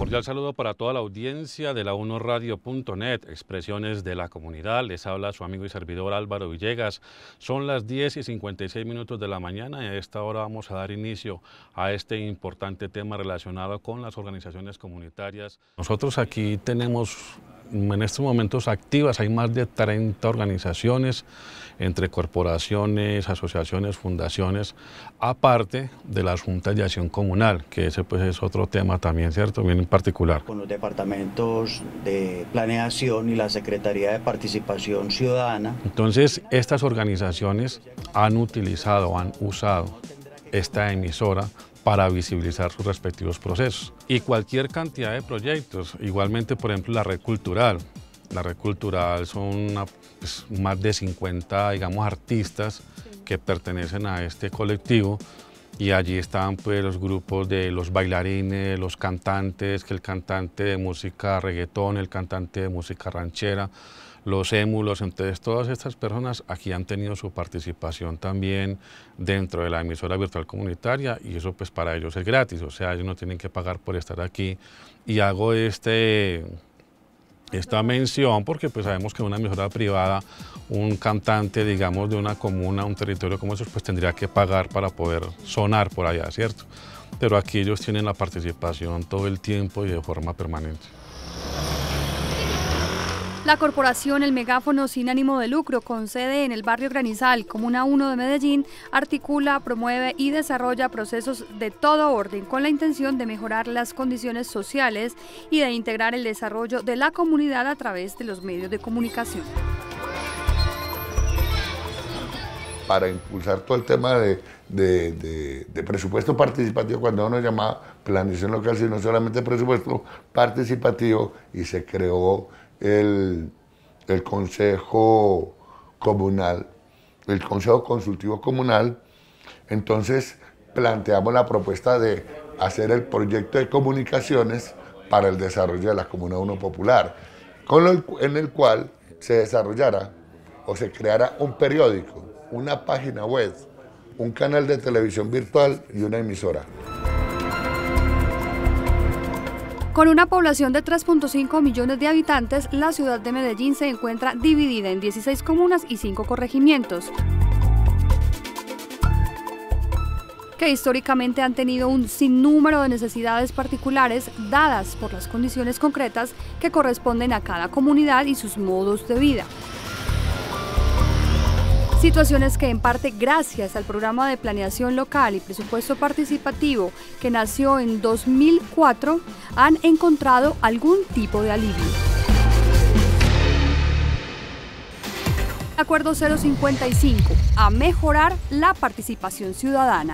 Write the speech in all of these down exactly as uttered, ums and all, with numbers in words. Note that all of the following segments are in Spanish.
Cordial saludo para toda la audiencia de la uno radio punto net, expresiones de la comunidad. Les habla su amigo y servidor Álvaro Villegas. Son las diez y cincuenta y seis minutos de la mañana y a esta hora vamos a dar inicio a este importante tema relacionado con las organizaciones comunitarias. Nosotros aquí tenemos en estos momentos activas, hay más de treinta organizaciones entre corporaciones, asociaciones, fundaciones, aparte de las juntas de acción comunal, que ese pues es otro tema también, ¿cierto? Bien en particular. Con los departamentos de planeación y la Secretaría de Participación Ciudadana. Entonces, estas organizaciones han utilizado, han usado esta emisora para visibilizar sus respectivos procesos. Y cualquier cantidad de proyectos, igualmente por ejemplo la Red Cultural. La Red Cultural son una, pues, más de cincuenta, digamos, artistas que pertenecen a este colectivo y allí están pues los grupos de los bailarines, los cantantes, que el cantante de música reggaetón, el cantante de música ranchera, los émulos. Entonces todas estas personas aquí han tenido su participación también dentro de la emisora virtual comunitaria y eso pues para ellos es gratis, o sea ellos no tienen que pagar por estar aquí. Y hago este, esta mención porque pues sabemos que una emisora privada, un cantante digamos de una comuna, un territorio como esos pues tendría que pagar para poder sonar por allá, ¿cierto? Pero aquí ellos tienen la participación todo el tiempo y de forma permanente. La corporación El Megáfono sin ánimo de lucro, con sede en el barrio Granizal, Comuna uno de Medellín, articula, promueve y desarrolla procesos de todo orden con la intención de mejorar las condiciones sociales y de integrar el desarrollo de la comunidad a través de los medios de comunicación. Para impulsar todo el tema de, de, de, de presupuesto participativo, cuando uno llamaba planeación local, sino solamente presupuesto participativo, y se creó el, el Consejo Comunal, el Consejo Consultivo Comunal. Entonces planteamos la propuesta de hacer el proyecto de comunicaciones para el desarrollo de la Comuna uno Popular, con lo, en el cual se desarrollara o se creara un periódico, una página web, un canal de televisión virtual y una emisora. Con una población de tres punto cinco millones de habitantes, la ciudad de Medellín se encuentra dividida en dieciséis comunas y cinco corregimientos, que históricamente han tenido un sinnúmero de necesidades particulares dadas por las condiciones concretas que corresponden a cada comunidad y sus modos de vida. Situaciones que en parte gracias al programa de planeación local y presupuesto participativo que nació en dos mil cuatro han encontrado algún tipo de alivio. Acuerdo cero cincuenta y cinco, a mejorar la participación ciudadana.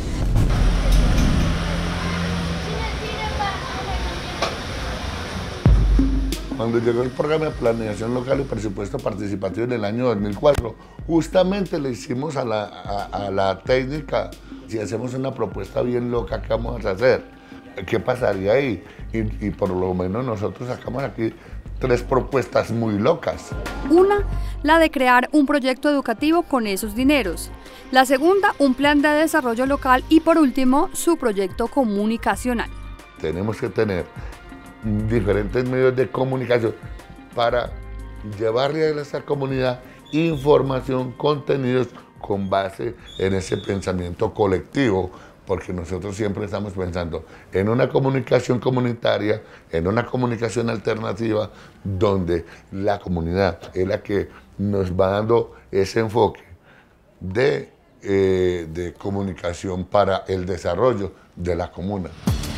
Cuando llegó el programa de planeación local y presupuesto participativo en el año dos mil cuatro, justamente le hicimos a la, a, a la técnica, si hacemos una propuesta bien loca, ¿qué vamos a hacer? ¿Qué pasaría ahí? Y, y por lo menos nosotros sacamos aquí tres propuestas muy locas. Una, la de crear un proyecto educativo con esos dineros. La segunda, un plan de desarrollo local y por último, su proyecto comunicacional. Tenemos que tener diferentes medios de comunicación para llevarle a esa comunidad información, contenidos con base en ese pensamiento colectivo, porque nosotros siempre estamos pensando en una comunicación comunitaria, en una comunicación alternativa, donde la comunidad es la que nos va dando ese enfoque de, eh, de comunicación para el desarrollo de la comuna.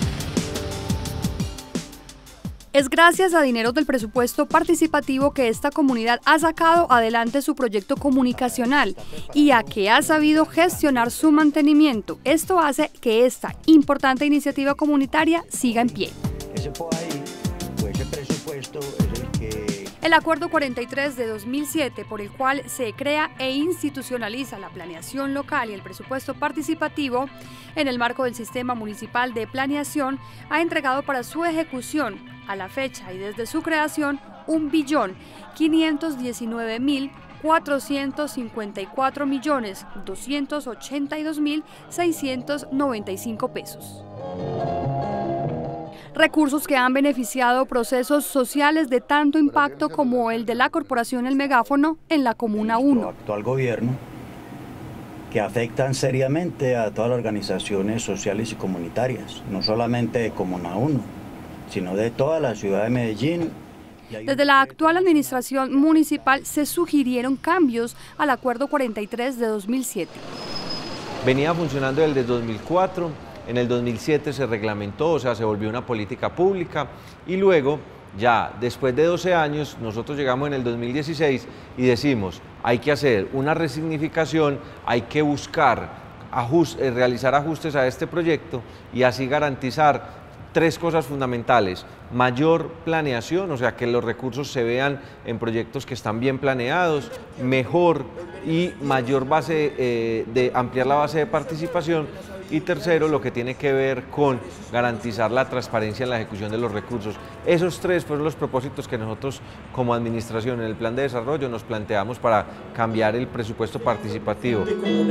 Es gracias a dineros del presupuesto participativo que esta comunidad ha sacado adelante su proyecto comunicacional y a que ha sabido gestionar su mantenimiento. Esto hace que esta importante iniciativa comunitaria siga en pie. Ese P O A I, o ese presupuesto es el que... El Acuerdo cuarenta y tres de dos mil siete, por el cual se crea e institucionaliza la planeación local y el presupuesto participativo en el marco del Sistema Municipal de Planeación, ha entregado para su ejecución, a la fecha y desde su creación, un billón quinientos diecinueve mil cuatrocientos cincuenta y cuatro millones doscientos ochenta y dos mil seiscientos noventa y cinco pesos. Recursos que han beneficiado procesos sociales de tanto impacto como el de la Corporación El Megáfono en la Comuna uno. El actual gobierno, que afectan seriamente a todas las organizaciones sociales y comunitarias, no solamente de Comuna uno, sino de toda la ciudad de Medellín. Desde la actual administración municipal se sugirieron cambios al Acuerdo cuarenta y tres de dos mil siete. Venía funcionando desde dos mil cuatro, en el dos mil siete se reglamentó, o sea, se volvió una política pública y luego, ya después de doce años, nosotros llegamos en el dos mil dieciséis y decimos, hay que hacer una resignificación, hay que buscar, ajust, realizar ajustes a este proyecto y así garantizar tres cosas fundamentales: mayor planeación, o sea, que los recursos se vean en proyectos que están bien planeados, mejor y mayor base, eh, de ampliar la base de participación, y tercero, lo que tiene que ver con garantizar la transparencia en la ejecución de los recursos. Esos tres fueron los propósitos que nosotros como administración en el plan de desarrollo nos planteamos para cambiar el presupuesto participativo.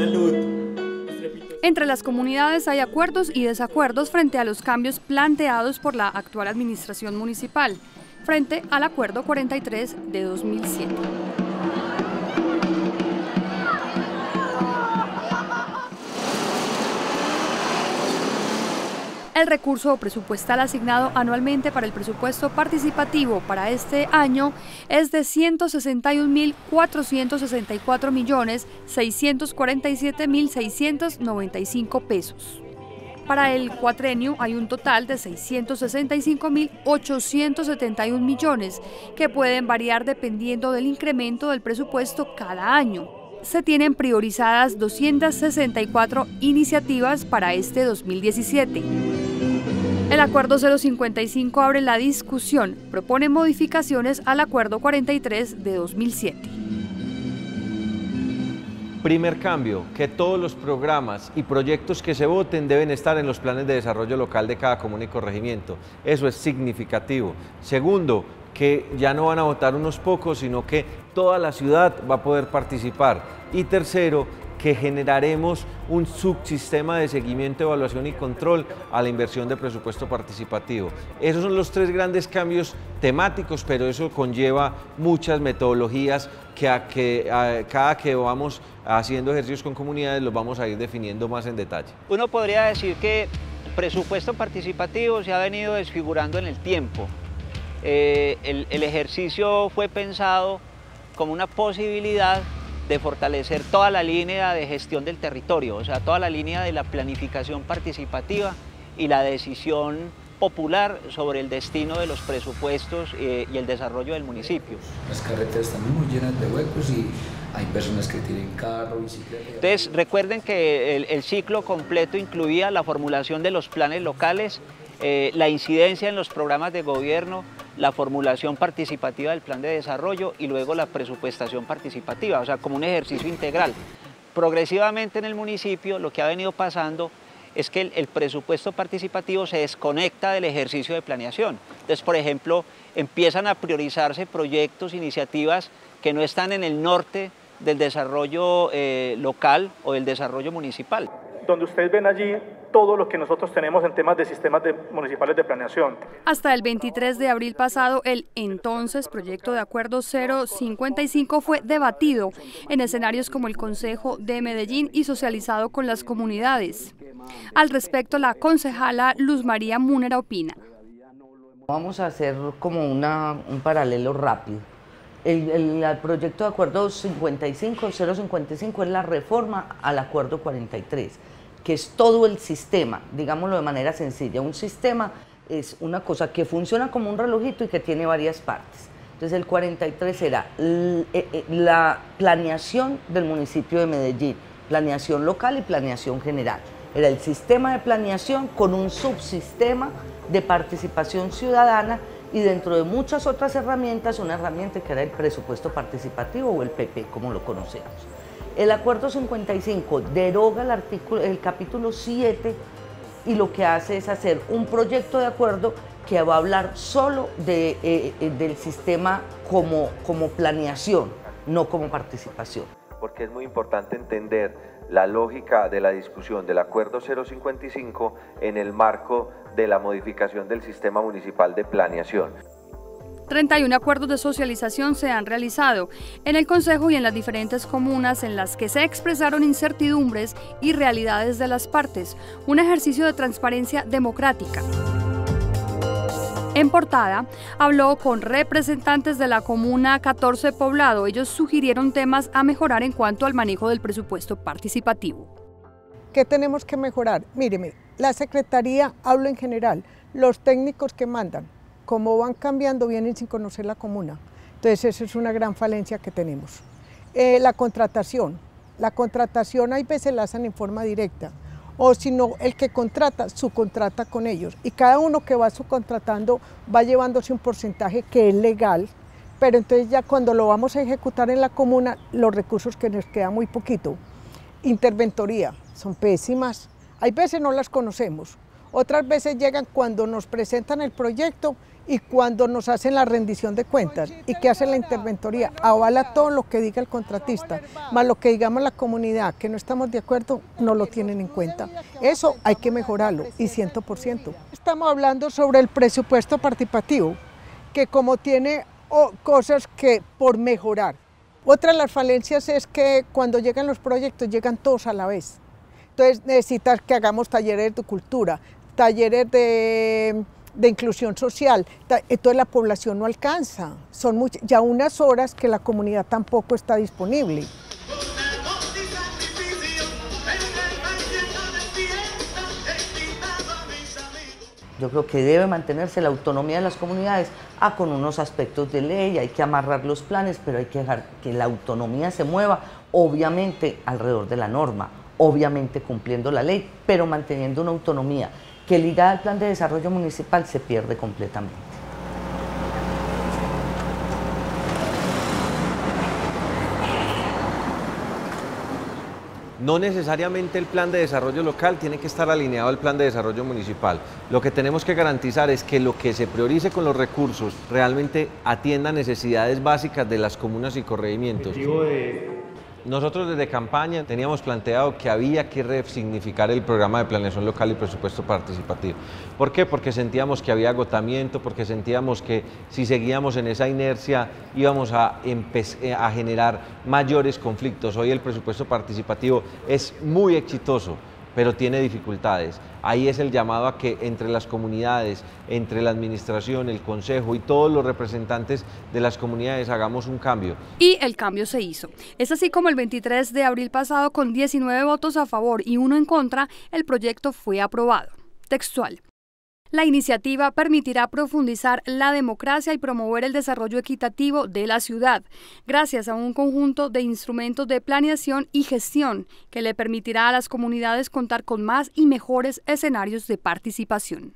Entre las comunidades hay acuerdos y desacuerdos frente a los cambios planteados por la actual administración municipal, frente al Acuerdo cuarenta y tres de dos mil siete. El recurso presupuestal asignado anualmente para el presupuesto participativo para este año es de ciento sesenta y un mil cuatrocientos sesenta y cuatro millones seiscientos cuarenta y siete mil seiscientos noventa y cinco pesos. Para el cuatrenio hay un total de seiscientos sesenta y cinco mil ochocientos setenta y un millones, que pueden variar dependiendo del incremento del presupuesto cada año. Se tienen priorizadas doscientas sesenta y cuatro iniciativas para este dos mil diecisiete. El Acuerdo cero cincuenta y cinco abre la discusión, propone modificaciones al Acuerdo cuarenta y tres de dos mil siete. Primer cambio, que todos los programas y proyectos que se voten deben estar en los planes de desarrollo local de cada comuna y corregimiento. Eso es significativo. Segundo, que ya no van a votar unos pocos, sino que toda la ciudad va a poder participar. Y tercero, que generaremos un subsistema de seguimiento, evaluación y control a la inversión de presupuesto participativo. Esos son los tres grandes cambios temáticos, pero eso conlleva muchas metodologías que, a, que a, cada que vamos haciendo ejercicios con comunidades los vamos a ir definiendo más en detalle. Uno podría decir que el presupuesto participativo se ha venido desfigurando en el tiempo. Eh, el, el ejercicio fue pensado como una posibilidad de fortalecer toda la línea de gestión del territorio, o sea, toda la línea de la planificación participativa y la decisión popular sobre el destino de los presupuestos eh, y el desarrollo del municipio. Las carreteras están muy llenas de huecos y hay personas que tienen carro, bicicleta. Entonces, recuerden que el, el ciclo completo incluía la formulación de los planes locales, eh, la incidencia en los programas de gobierno, la formulación participativa del plan de desarrollo y luego la presupuestación participativa, o sea, como un ejercicio integral. Progresivamente en el municipio lo que ha venido pasando es que el, el presupuesto participativo se desconecta del ejercicio de planeación. Entonces, por ejemplo, empiezan a priorizarse proyectos, iniciativas que no están en el norte del desarrollo eh, local o del desarrollo municipal. Donde ustedes ven allí todo lo que nosotros tenemos en temas de sistemas de, municipales de planeación. Hasta el veintitrés de abril pasado, el entonces proyecto de acuerdo cero cincuenta y cinco fue debatido en escenarios como el Consejo de Medellín y socializado con las comunidades. Al respecto, la concejala Luz María Múnera opina. Vamos a hacer como una, un paralelo rápido. El, el, el proyecto de acuerdo cincuenta y cinco, cero cincuenta y cinco es la reforma al acuerdo cuarenta y tres, que es todo el sistema, digámoslo de manera sencilla. Un sistema es una cosa que funciona como un relojito y que tiene varias partes. Entonces el cuarenta y tres era la planeación del municipio de Medellín, planeación local y planeación general. Era el sistema de planeación con un subsistema de participación ciudadana y dentro de muchas otras herramientas, una herramienta que era el presupuesto participativo o el P P, como lo conocemos. El acuerdo cincuenta y cinco deroga el, artículo, el capítulo siete y lo que hace es hacer un proyecto de acuerdo que va a hablar solo de, eh, del sistema como, como planeación, no como participación. Porque es muy importante entender la lógica de la discusión del Acuerdo cero cincuenta y cinco en el marco de la modificación del sistema municipal de planeación. treinta y uno acuerdos de socialización se han realizado en el Consejo y en las diferentes comunas en las que se expresaron incertidumbres y realidades de las partes, un ejercicio de transparencia democrática. En Portada, habló con representantes de la Comuna catorce Poblado. Ellos sugirieron temas a mejorar en cuanto al manejo del presupuesto participativo. ¿Qué tenemos que mejorar? Míreme, la Secretaría, hablo en general, los técnicos que mandan, como van cambiando, vienen sin conocer la comuna. Entonces, esa es una gran falencia que tenemos. Eh, la contratación. La contratación hay veces la hacen en forma directa, o si no, el que contrata, subcontrata con ellos. Y cada uno que va subcontratando va llevándose un porcentaje que es legal, pero entonces ya cuando lo vamos a ejecutar en la comuna, los recursos que nos queda muy poquito. Interventoría, son pésimas. Hay veces no las conocemos. Otras veces llegan cuando nos presentan el proyecto y cuando nos hacen la rendición de cuentas. ¿Y qué hace la interventoría? Avala todo lo que diga el contratista, más lo que digamos la comunidad, que no estamos de acuerdo, no lo tienen en cuenta. Eso hay que mejorarlo, y cien por ciento. Estamos hablando sobre el presupuesto participativo, que como tiene oh, cosas que por mejorar. Otra de las falencias es que cuando llegan los proyectos, llegan todos a la vez. Entonces necesitas que hagamos talleres de cultura, talleres de, de inclusión social, entonces la población no alcanza, son muchas, ya unas horas que la comunidad tampoco está disponible. Yo creo que debe mantenerse la autonomía de las comunidades, ah, con unos aspectos de ley, hay que amarrar los planes, pero hay que dejar que la autonomía se mueva, obviamente alrededor de la norma, obviamente cumpliendo la ley, pero manteniendo una autonomía que ligada al plan de desarrollo municipal se pierde completamente. No necesariamente el plan de desarrollo local tiene que estar alineado al plan de desarrollo municipal. Lo que tenemos que garantizar es que lo que se priorice con los recursos realmente atienda necesidades básicas de las comunas y corregimientos. Nosotros desde campaña teníamos planteado que había que resignificar el programa de planeación local y presupuesto participativo. ¿Por qué? Porque sentíamos que había agotamiento, porque sentíamos que si seguíamos en esa inercia íbamos a, a generar mayores conflictos. Hoy el presupuesto participativo es muy exitoso, pero tiene dificultades. Ahí es el llamado a que entre las comunidades, entre la administración, el consejo y todos los representantes de las comunidades hagamos un cambio. Y el cambio se hizo. Es así como el veintitrés de abril pasado, con diecinueve votos a favor y uno en contra, el proyecto fue aprobado. Textual. La iniciativa permitirá profundizar la democracia y promover el desarrollo equitativo de la ciudad, gracias a un conjunto de instrumentos de planeación y gestión que le permitirá a las comunidades contar con más y mejores escenarios de participación.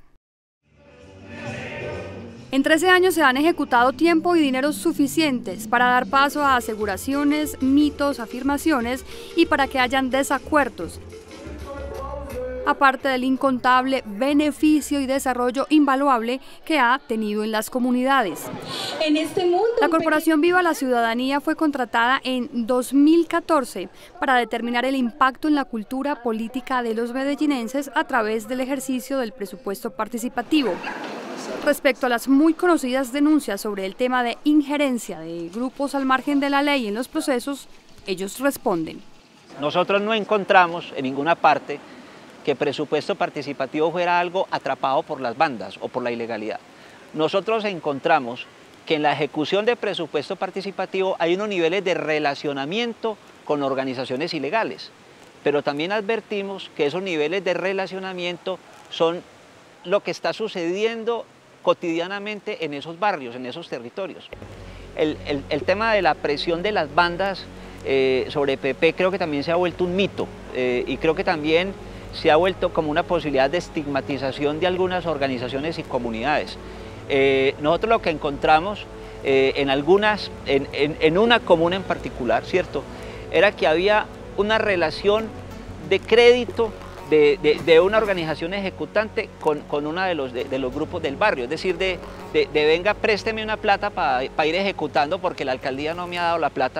En trece años se han ejecutado tiempo y dinero suficientes para dar paso a aseguraciones, mitos, afirmaciones y para que hayan desacuerdos, aparte del incontable beneficio y desarrollo invaluable que ha tenido en las comunidades. En este mundo, la Corporación Viva la Ciudadanía fue contratada en dos mil catorce para determinar el impacto en la cultura política de los medellinenses a través del ejercicio del presupuesto participativo. Respecto a las muy conocidas denuncias sobre el tema de injerencia de grupos al margen de la ley en los procesos, ellos responden. Nosotros no encontramos en ninguna parte que presupuesto participativo fuera algo atrapado por las bandas o por la ilegalidad. Nosotros encontramos que en la ejecución de presupuesto participativo hay unos niveles de relacionamiento con organizaciones ilegales, pero también advertimos que esos niveles de relacionamiento son lo que está sucediendo cotidianamente en esos barrios, en esos territorios. El, el, el tema de la presión de las bandas eh, sobre P P creo que también se ha vuelto un mito eh, y creo que también se ha vuelto como una posibilidad de estigmatización de algunas organizaciones y comunidades. Eh, nosotros lo que encontramos eh, en algunas, en, en, en una comuna en particular, ¿cierto?, era que había una relación de crédito de, de, de una organización ejecutante con, con uno de los, de, de los grupos del barrio, es decir, de, de, de venga, présteme una plata para pa ir ejecutando porque la alcaldía no me ha dado la plata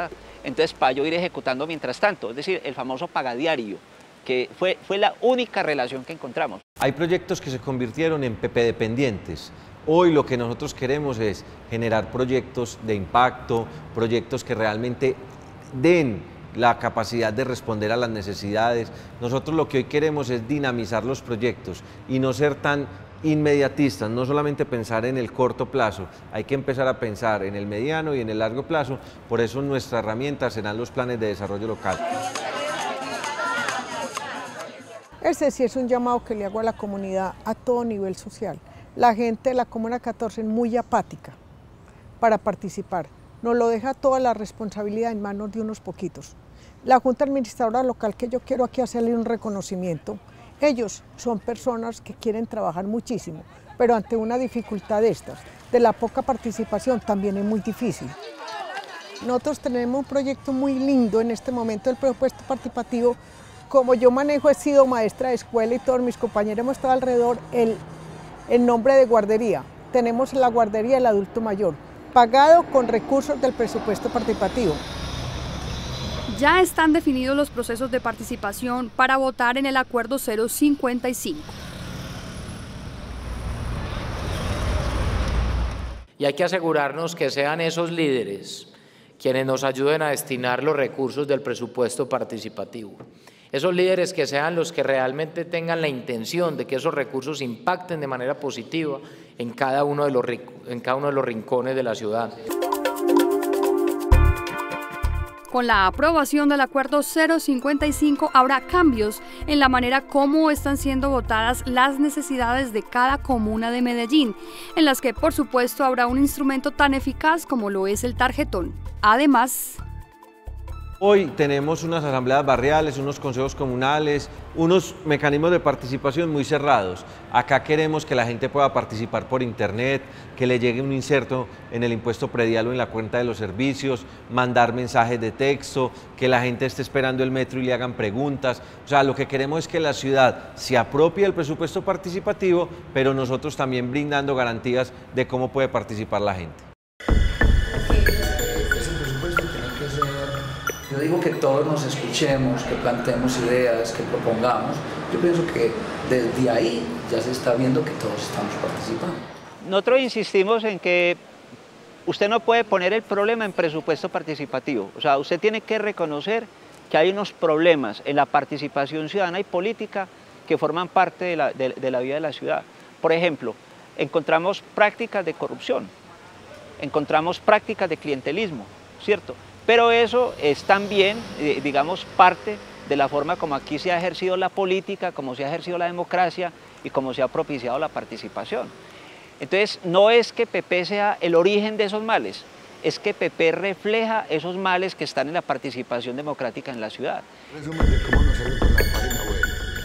entonces para yo ir ejecutando mientras tanto, es decir, el famoso pagadiario, que fue, fue la única relación que encontramos. Hay proyectos que se convirtieron en P P dependientes. Hoy lo que nosotros queremos es generar proyectos de impacto, proyectos que realmente den la capacidad de responder a las necesidades. Nosotros lo que hoy queremos es dinamizar los proyectos y no ser tan inmediatistas, no solamente pensar en el corto plazo, hay que empezar a pensar en el mediano y en el largo plazo, por eso nuestra herramienta serán los planes de desarrollo local. Ese sí es un llamado que le hago a la comunidad a todo nivel social. La gente de la Comuna catorce es muy apática para participar, nos lo deja toda la responsabilidad en manos de unos poquitos. La Junta Administradora Local, que yo quiero aquí hacerle un reconocimiento, ellos son personas que quieren trabajar muchísimo, pero ante una dificultad de estas, de la poca participación, también es muy difícil. Nosotros tenemos un proyecto muy lindo en este momento del presupuesto participativo. Como yo manejo, he sido maestra de escuela y todos mis compañeros hemos estado alrededor, el, el nombre de guardería. Tenemos la guardería del adulto mayor, pagado con recursos del presupuesto participativo. Ya están definidos los procesos de participación para votar en el Acuerdo cero cincuenta y cinco. Y hay que asegurarnos que sean esos líderes quienes nos ayuden a destinar los recursos del presupuesto participativo. Esos líderes que sean los que realmente tengan la intención de que esos recursos impacten de manera positiva en cada uno de los, en cada uno de los rincones de la ciudad. Con la aprobación del Acuerdo cero cincuenta y cinco habrá cambios en la manera como están siendo votadas las necesidades de cada comuna de Medellín, en las que por supuesto habrá un instrumento tan eficaz como lo es el tarjetón. Además, hoy tenemos unas asambleas barriales, unos consejos comunales, unos mecanismos de participación muy cerrados. Acá queremos que la gente pueda participar por internet, que le llegue un inserto en el impuesto predial o en la cuenta de los servicios, mandar mensajes de texto, que la gente esté esperando el metro y le hagan preguntas. O sea, lo que queremos es que la ciudad se apropie del presupuesto participativo, pero nosotros también brindando garantías de cómo puede participar la gente. Yo digo que todos nos escuchemos, que planteemos ideas, que propongamos. Yo pienso que desde ahí ya se está viendo que todos estamos participando. Nosotros insistimos en que usted no puede poner el problema en presupuesto participativo. O sea, usted tiene que reconocer que hay unos problemas en la participación ciudadana y política que forman parte de la, de, de la vida de la ciudad. Por ejemplo, encontramos prácticas de corrupción, encontramos prácticas de clientelismo, ¿cierto? Pero eso es también, eh, digamos, parte de la forma como aquí se ha ejercido la política, como se ha ejercido la democracia y como se ha propiciado la participación. Entonces, no es que P P sea el origen de esos males, es que P P refleja esos males que están en la participación democrática en la ciudad. Resumen de cómo nos sale con la página web.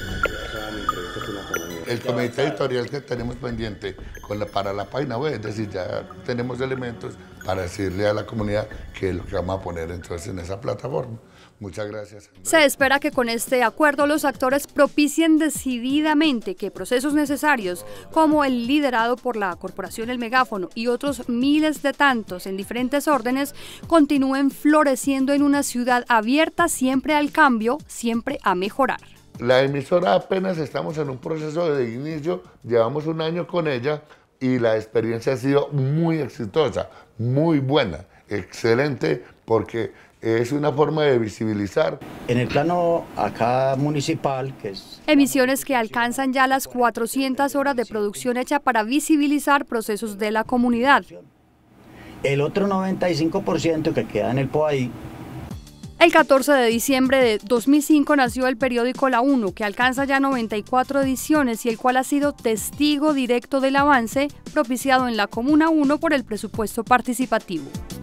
El comité editorial que tenemos pendiente con la, para la página web, es decir, ya tenemos elementos para decirle a la comunidad qué es lo que vamos a poner entonces en esa plataforma. Muchas gracias. Se espera que con este acuerdo los actores propicien decididamente que procesos necesarios como el liderado por la Corporación El Megáfono y otros miles de tantos en diferentes órdenes continúen floreciendo en una ciudad abierta siempre al cambio, siempre a mejorar. La emisora apenas estamos en un proceso de inicio, llevamos un año con ella y la experiencia ha sido muy exitosa, muy buena, excelente, porque es una forma de visibilizar. En el plano acá municipal, que es... Emisiones que alcanzan ya las cuatrocientas horas de producción hecha para visibilizar procesos de la comunidad. El otro noventa y cinco por ciento que queda en el P O A I. El catorce de diciembre de dos mil cinco nació el periódico La Uno, que alcanza ya noventa y cuatro ediciones y el cual ha sido testigo directo del avance propiciado en la Comuna uno por el presupuesto participativo.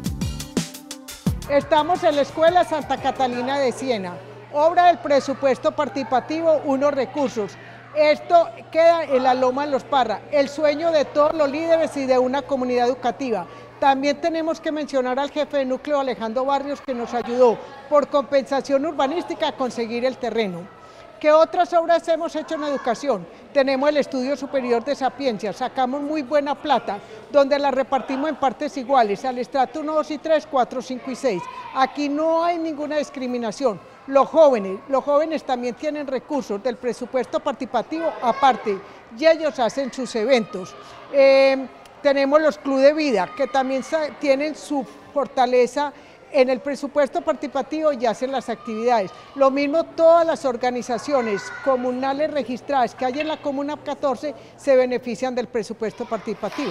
Estamos en la Escuela Santa Catalina de Siena, obra del presupuesto participativo, unos recursos. Esto queda en la Loma de los Parra, el sueño de todos los líderes y de una comunidad educativa. También tenemos que mencionar al jefe de núcleo Alejandro Barrios, que nos ayudó por compensación urbanística a conseguir el terreno. ¿Qué otras obras hemos hecho en educación? Tenemos el Estudio Superior de Sapiencia, sacamos muy buena plata, donde la repartimos en partes iguales, al estrato uno, dos y tres, cuatro, cinco y seis. Aquí no hay ninguna discriminación. Los jóvenes, los jóvenes también tienen recursos del presupuesto participativo aparte, y ellos hacen sus eventos. Eh, tenemos los Club de Vida, que también tienen su fortaleza en el presupuesto participativo y hacen las actividades. Lo mismo todas las organizaciones comunales registradas que hay en la Comuna catorce se benefician del presupuesto participativo.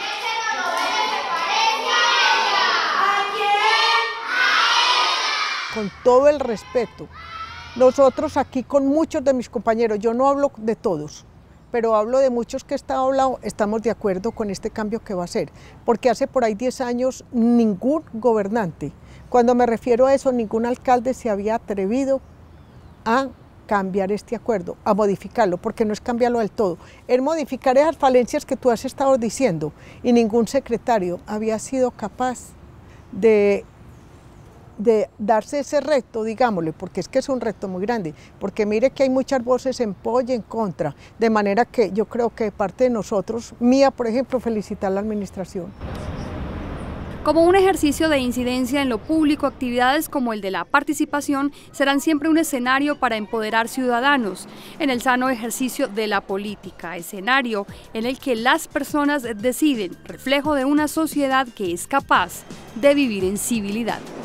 Con todo el respeto, nosotros aquí con muchos de mis compañeros, yo no hablo de todos, pero hablo de muchos que están hablando, estamos de acuerdo con este cambio que va a ser, porque hace por ahí diez años ningún gobernante, cuando me refiero a eso, ningún alcalde se había atrevido a cambiar este acuerdo, a modificarlo, porque no es cambiarlo del todo, es modificar esas falencias que tú has estado diciendo, y ningún secretario había sido capaz de de darse ese reto, digámosle, porque es que es un reto muy grande, porque mire que hay muchas voces en pro y en contra, de manera que yo creo que de parte de nosotros, mía por ejemplo, felicitar a la administración. Como un ejercicio de incidencia en lo público, actividades como el de la participación serán siempre un escenario para empoderar ciudadanos en el sano ejercicio de la política, escenario en el que las personas deciden, reflejo de una sociedad que es capaz de vivir en civilidad.